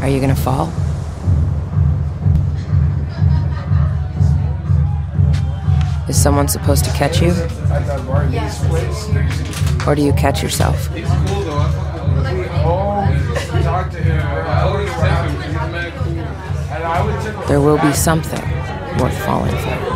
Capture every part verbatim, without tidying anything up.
Are you gonna fall? Is someone supposed to catch you? Or do you catch yourself? There will be something worth falling for.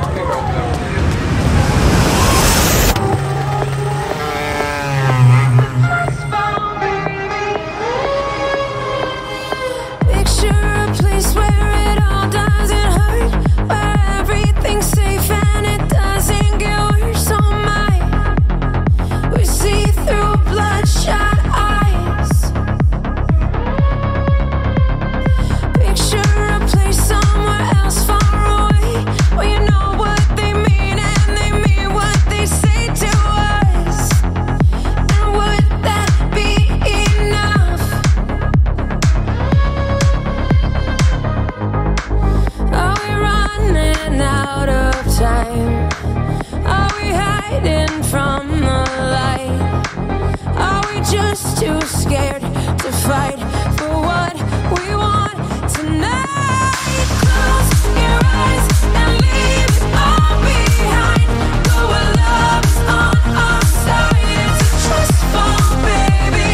Too scared to fight for what we want tonight. Close your eyes and leave it all behind. Go where love is on our side. It's a trust fall, baby.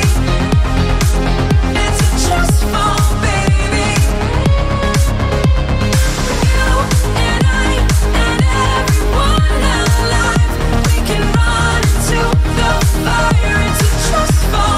It's a trust fall, baby. You and I and everyone alive, we can run into the fire. It's a trust fall.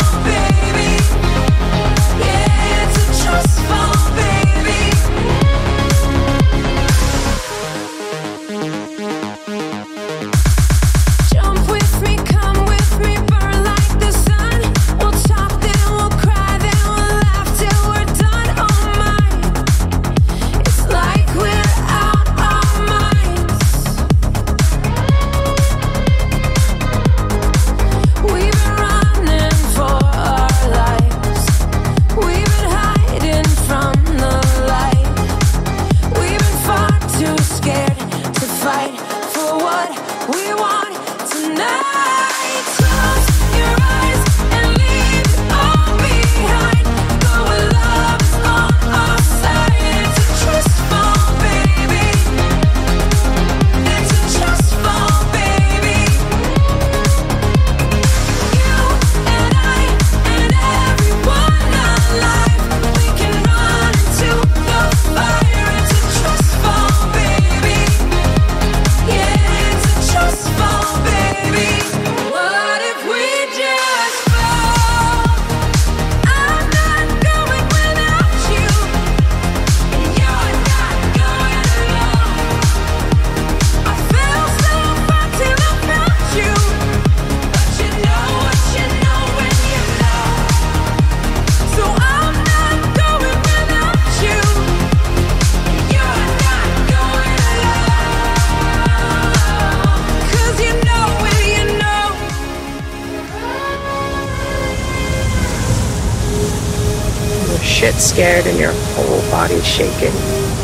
Shit scared and your whole body's shaking.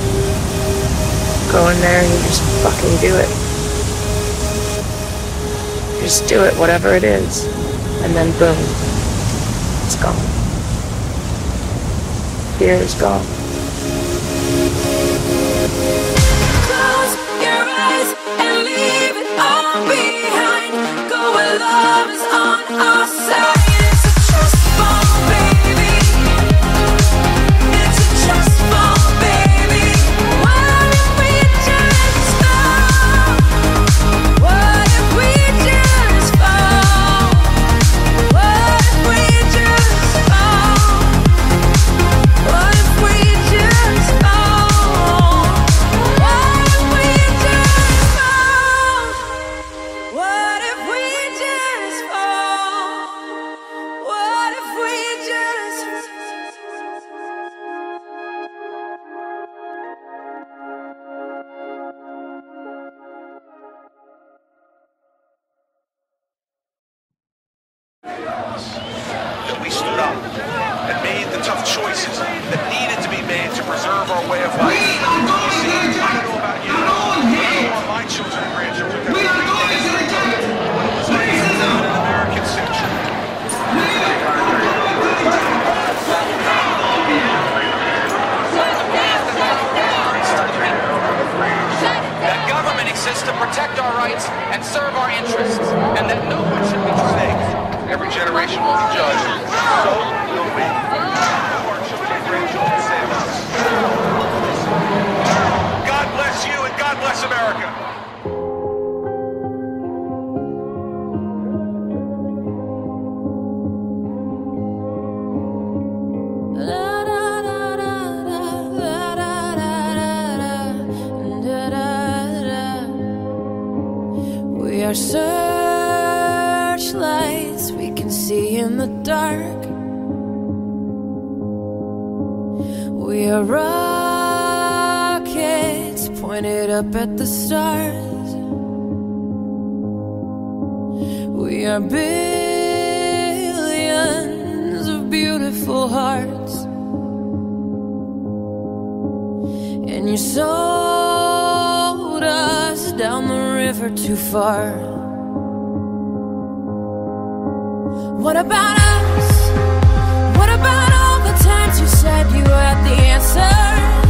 Go in there and you just fucking do it. Just do it, whatever it is. And then boom, it's gone. Fear is gone. Close your eyes and leave it all behind. Go where love is on our side. It's a trust fall, baby. That we stood up and made the tough choices that needed to be made to preserve our way of life. You see, I don't know about you, but I don't want my children and grandchildren to have to an American century. exists to protect our rights and serve our interests, and that no one should be mistakes. Every generation will be judged. So will we. Our children and grandchildren save us. God bless you and God bless America. We are searchlights we can see in the dark. We are rockets pointed up at the stars. We are billions of beautiful hearts, and you sold us down the river too far. What about us? What about all the times you said you had the answers?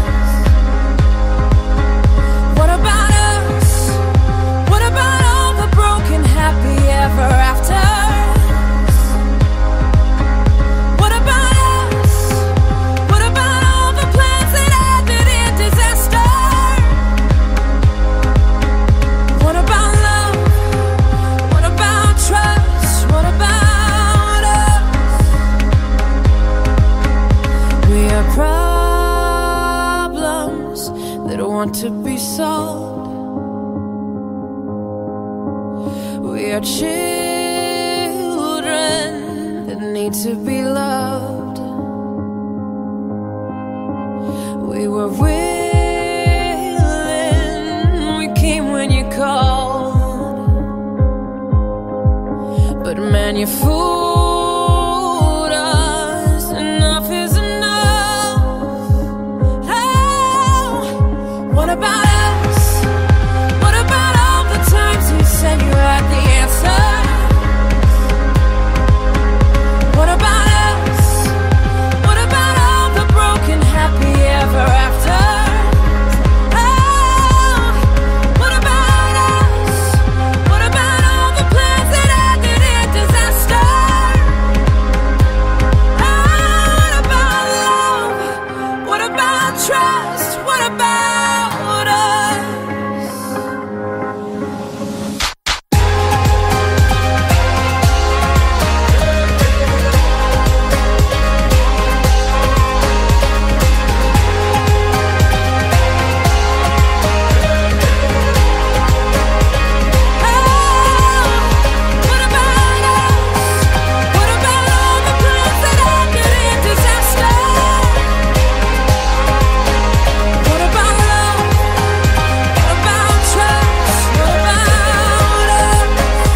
What about us? What about all the broken happy ever afters? What about us? What about all the plans that ended in disaster? What about love? What about trust? What about us? We are problems that want to be solved. We are children that need to be loved. We were willing, we came when you called, but man, you fooled us. Enough is enough. Oh, what about us? What about all the times you said you had the answers? What about us? What about all the broken happy ever afters? Oh, what about us? What about all the plans that ended in disaster? Oh, what about love? What about trust? What about us? What about us? What about all the plans that ended in disaster? What about love? What about trust? What about us?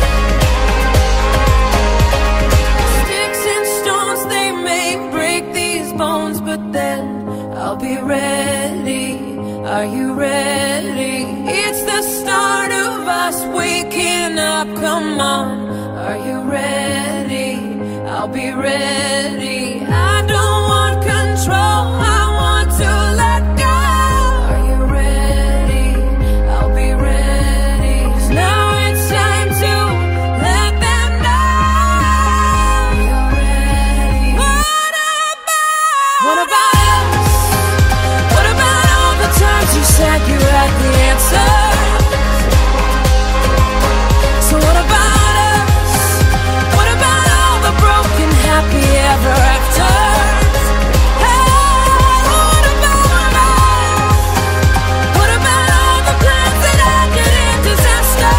Sticks and stones, they may break these bones, but then I'll be ready. Are you ready? It's the start of us waking up. Come on, are you ready? I'll be ready. I don't want control, I want to let go. Are you ready? I'll be ready. 'Cause now it's time to let them know. You're ready. What about? What about us? What about all the times you said you had the answers? So what about us? What about all the broken happy ever afters? Hey, what about us? What about all the plans that ended in disaster?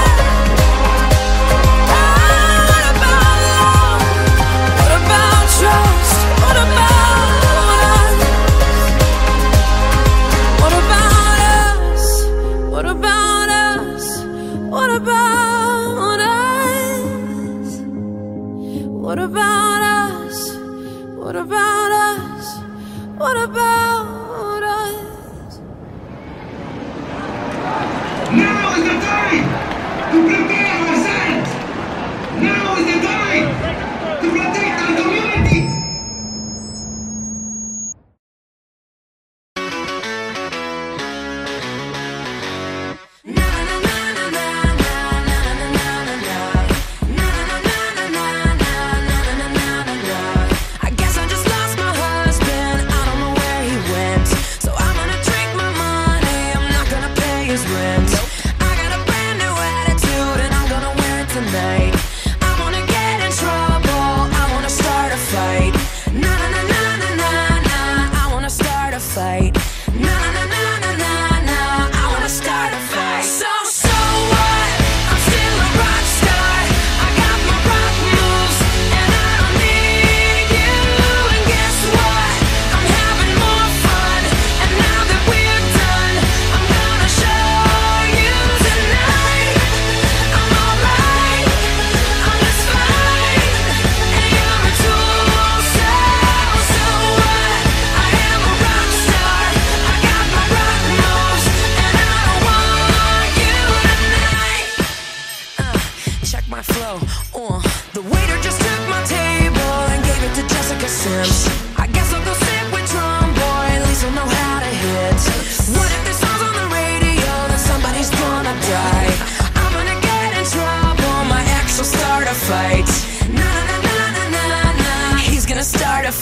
Oh, what about love? What about trust? What about us? What about us? What about us? What about us? What about us? What about us? What about us? Now is the time to prepare ourselves. Now is the time to protect our community. Na na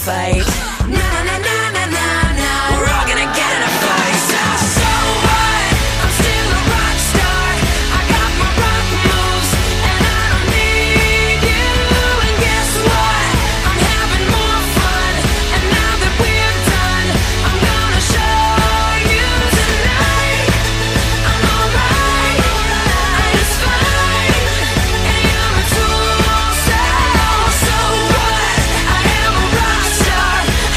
fight. Na na na na na na, we're all gonna get in a fight. So, so what? I'm still a rock star. I got my rock moves, and I don't need you. And guess what? I'm having more fun. And now that we're done, I'm gonna show you tonight. I'm alright, and it's fine. And you're a tool, so, so what? I am a rock star. I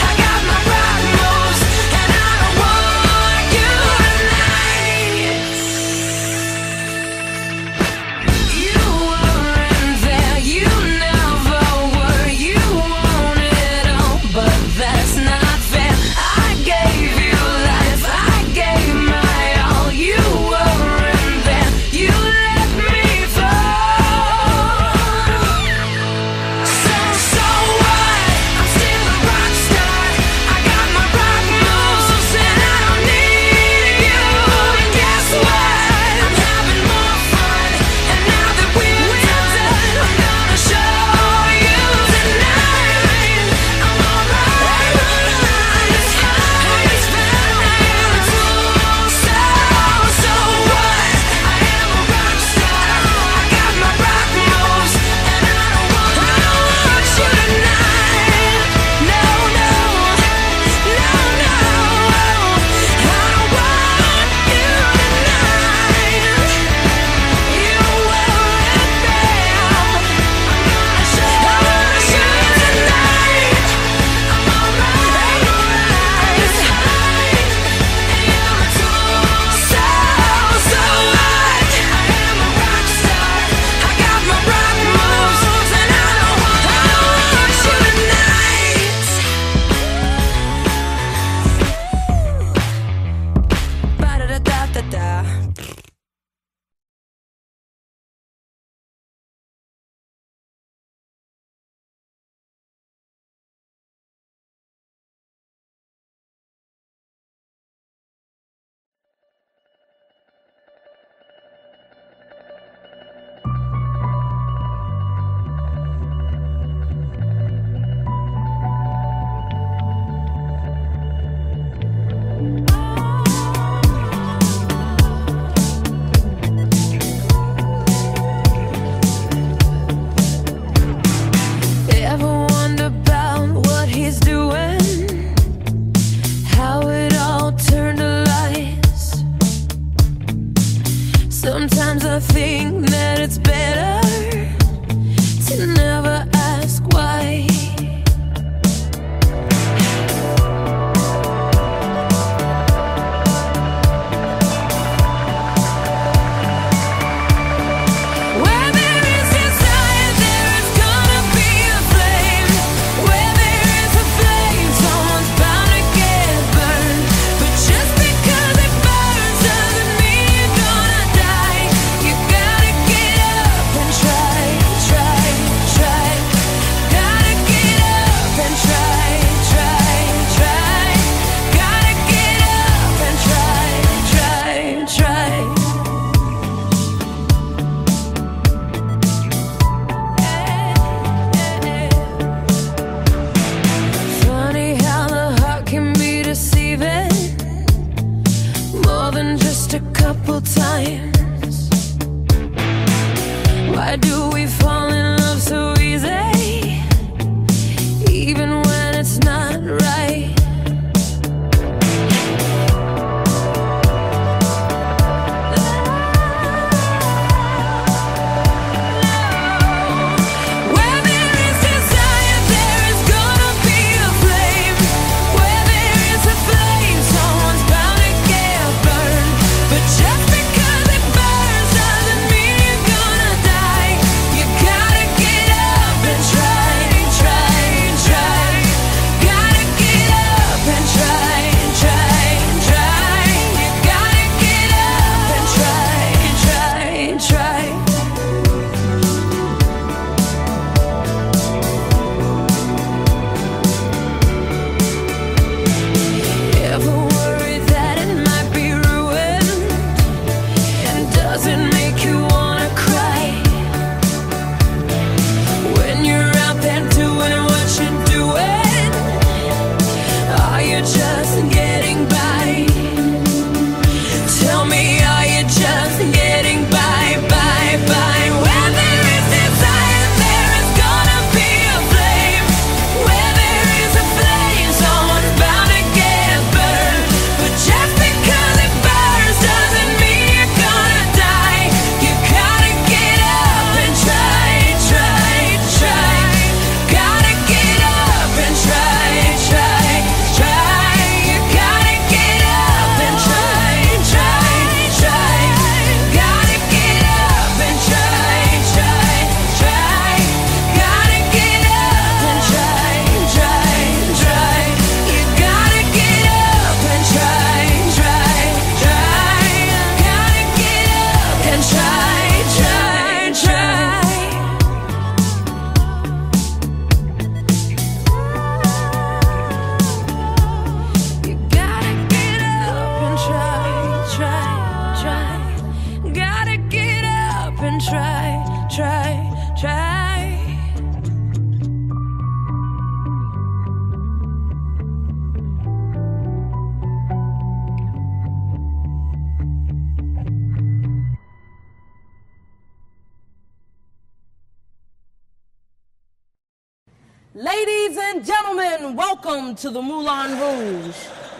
Ladies and gentlemen, welcome to the Moulin Rouge.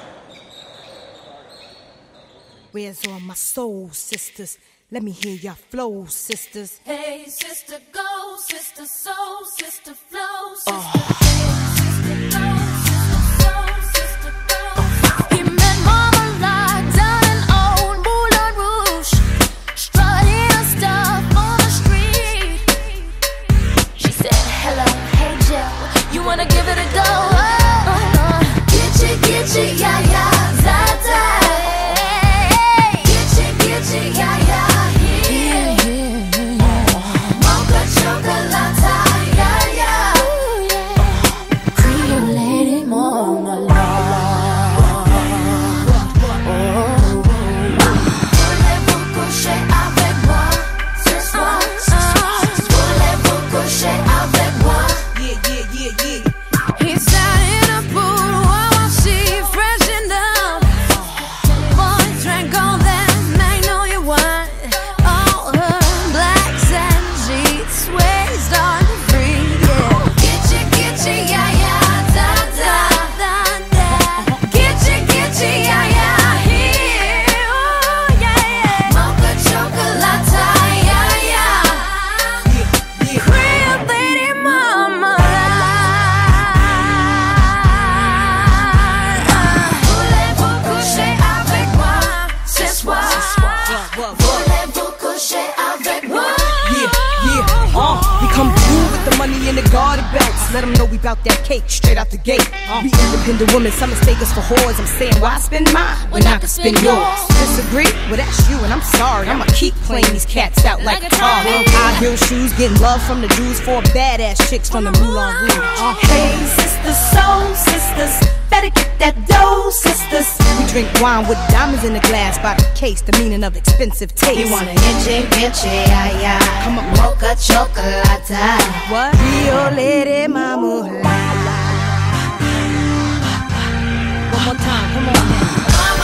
Where's all my soul sisters? Let me hear your flow, sisters. Hey, sister, go, sister, soul, sister, flow, sister, Oh. hey, sister, go, sister, soul, sister, go. He met Mama Locked down in old Moulin Rouge, strutting her stuff on the street. She said, hello, hey, Joe, you wanna give it a go? Oh, uh, Gitchy, gitchy, yeah, yeah, za-za. Gitchy, gitchy, yeah, yeah. Let them know we bout that cake straight out the gate. Uh, we independent women, some mistake us for whores. I'm saying, why spend mine when I can spend yours? Disagree? Well, that's you, and I'm sorry. I'ma keep playing these cats out like a tar. High heel shoes, getting love from the dudes, four badass chicks from the Moulin Rouge. Uh, Hey, sisters, soul sisters, better get that dough, sisters. we drink wine with diamonds in the glass by the case, the meaning of expensive taste. You want a inche, inche, ay, ay. Come on. Mocha chocolate. What? Rio Lady Mama. One more time, come on now.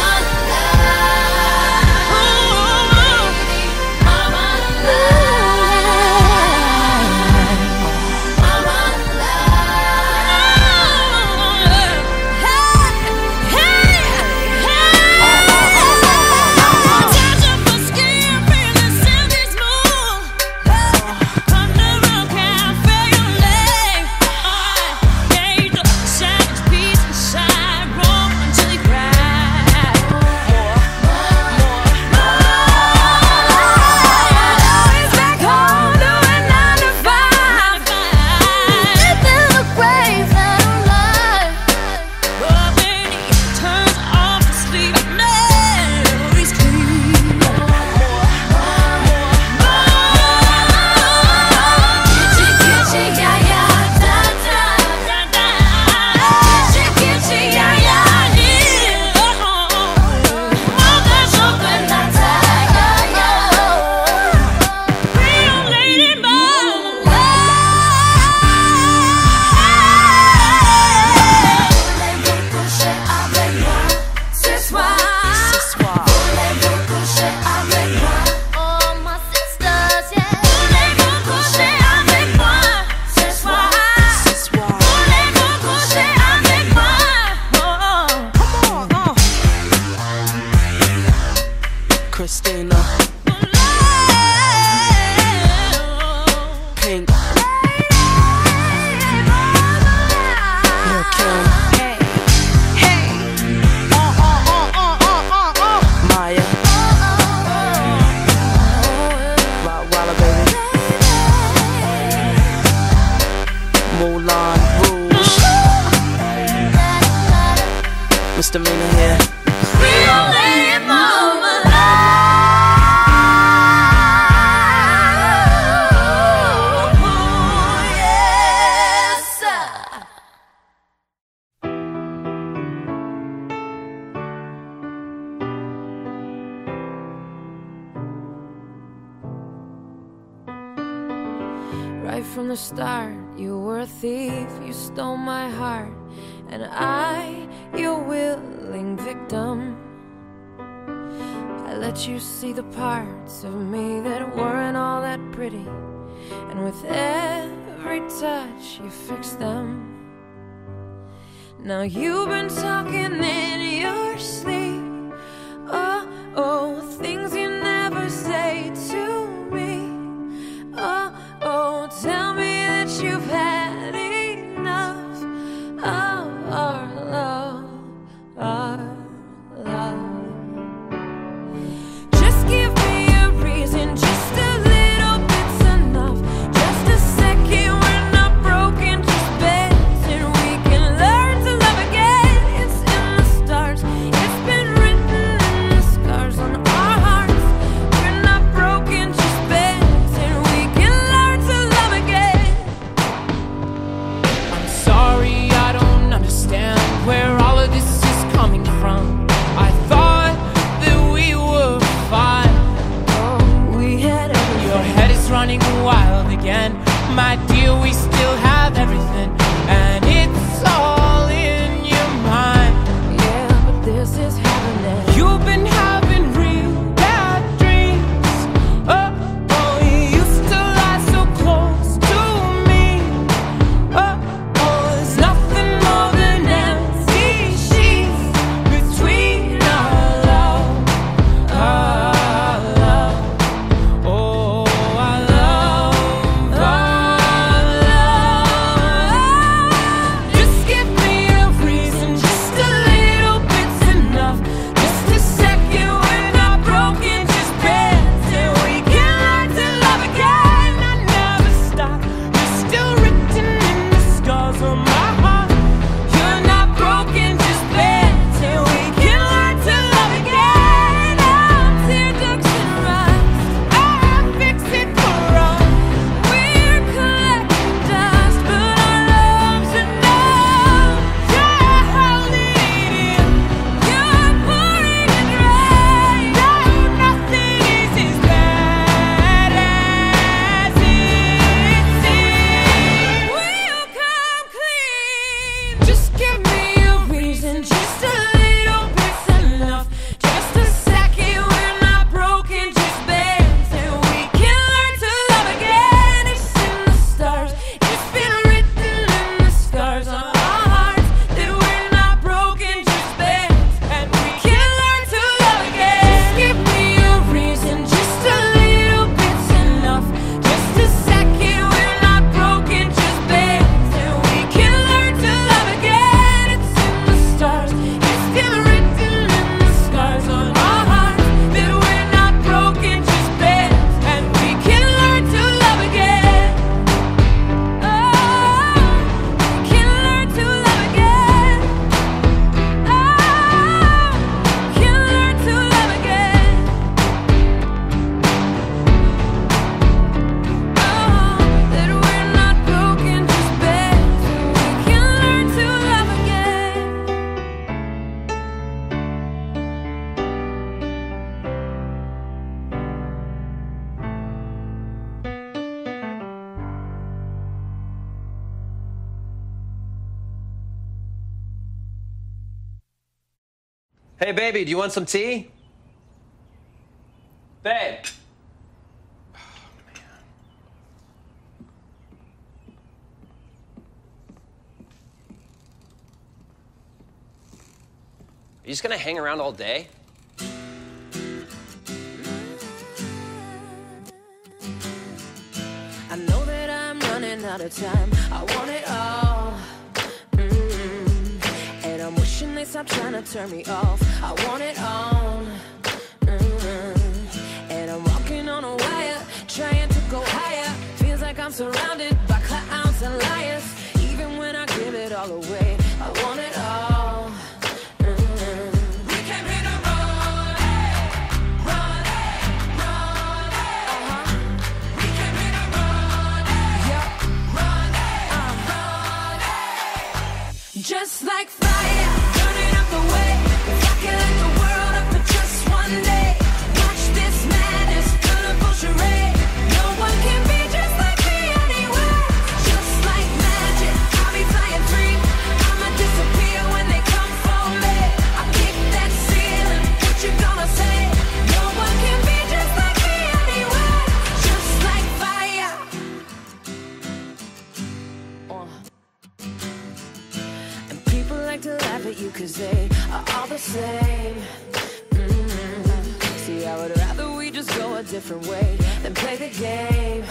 Christina, Pink, Lil' Kim, Hey, hey, uh, uh, uh, uh, uh, uh, uh. Maya, Rottweiler, baby, Moulin Rouge, Misdemeanor here. Right from the start, you were a thief, you stole my heart, and I, your willing victim. I let you see the parts of me that weren't all that pretty, and with every touch you fixed them. Now you've been talking in your sleep. Oh, oh, things you never say to me. Oh, oh, tell me that you've had enough of our love, our love. Just give me a reason, just a little bit's enough. Just a second, we're not broken, just bends, and we can learn to love again. It's in the stars, it's been written in the scars on our hearts. We're not broken, just bends, and we can learn to love again. I'm sorry, I don't understand where all of this is coming from. I thought that we were fine. Oh, we had everything. Your head is running wild again. My dear, we still have everything, and it's all in your mind. Yeah, but this is happening. You've been having real bad dreams. Oh, oh, you used to lie so close to me. Oh, oh, there's nothing more than empty sheets between our love, our love. Oh, our love, our love. Just give me a reason, just a little bit's enough. Just a second, we're not broken, just bends, and we can learn to love again. I never stop, you're still written in the scars on my heart. You're not broken, just bends, and we can learn to love again. I'll tear ducks and rise, I'll fix it for us. We're collecting dust, but our love's enough. You're holding it in, you're pouring it rain. No, nothing is as bad as it seems. We'll come clean. Just give me a reason, just a little bit's enough. Just a second, we're not broken, just bends, and we can learn to love again. It's in the stars, it's been written in the scars on our hearts that we're not broken, just bends, and we can learn to love again. Just give me a reason, just a little bit's enough. Just a second, we're not broken, just bends, and we can learn to love again. It's in the stars, it's been written in the scars on our hearts that we're not broken, just bends, and we can learn to love again. Oh, we can learn to love again. Oh, we can learn to love again. Oh, that we're not broken, just bends, and we can learn to love again. Hey, baby, do you want some tea? Babe. Are you just gonna hang around all day? I know that I'm running out of time. I want it all. Mm. And I'm wishing they stop trying to turn me off. I want it all. Mm. And I'm walking on a wire, trying to go higher. Feels like I'm surrounded by clowns and liars. Even when I give it all away, I want it all. Mm. We came here to run, run, run, uh-huh. We came here to run, yeah, run, uh-huh. Just like fire, burning up the way. If I can light the world up for just one day, watch this madness, colorful charade. No one can be just like me anywhere. Just like magic, I'll be flying free. I'ma disappear when they come for me. I kick that ceiling, what you gonna say? No one can be just like me anywhere. Just like fire. Uh. And people like to laugh at you cause they are all the same. Mm-hmm. See, I would rather we just go a different way than play the game.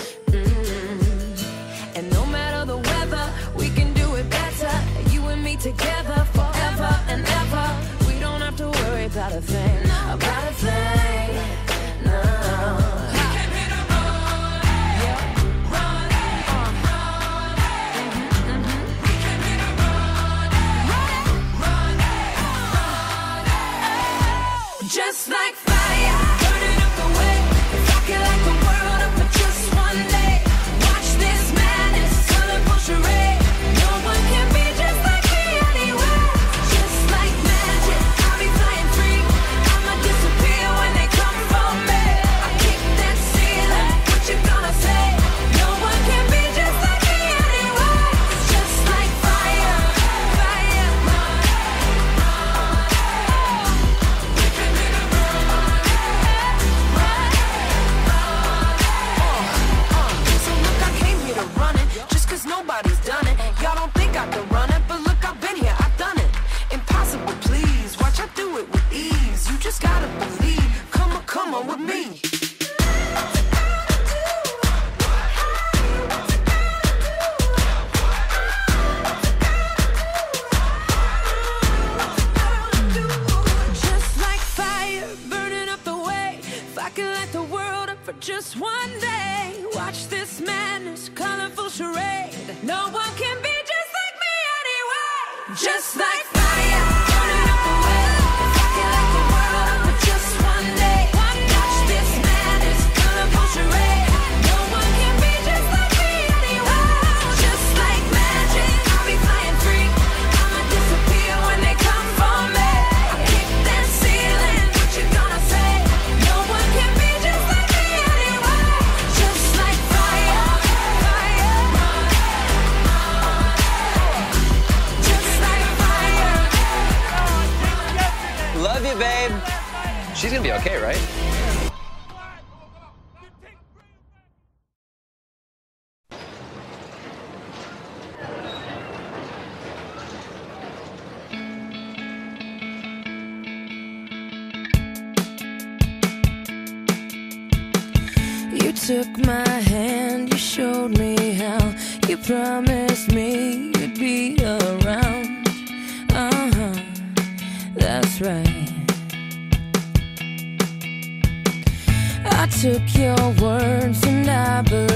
Mm-hmm. And no matter the weather, we can do it better. You and me together forever and ever. We don't have to worry about a thing, about a thing, no. Just like fire, burning up the way. If I could light the world up for just one day, watch this madness, colorful charade. No one can be just like me anyway. Just like magic, I'll be flying free. I'ma disappear when they come for me. I kick that ceiling, what you gonna say? No one can be just like me anyway. Just like fire, fire, nobody's done it. Y'all don't think I can run it, but look, I've been here, I've done it. Impossible, please. Watch I do it with ease. You just gotta believe. Come on, come on with me. Just like fire, burning up the way. If I could light the world up for just one day, watch this madness, colorful charade. No one can be just like me anyway. Just like fire, burning up the way. If I could light the world up for just one day, watch this madness, colorful charade. No one can be just like me anyway. Just like magic, I'll be flying free. I'ma disappear when they come for me. I kick that ceiling, what you gonna say? No one can be just like me anyway. Just like fire, fire. Just like fire. Love you, babe. She's gonna be okay, right? You took my hand, you showed me how. You promised me you'd be around. Uh-huh, that's right. I took your words and I believed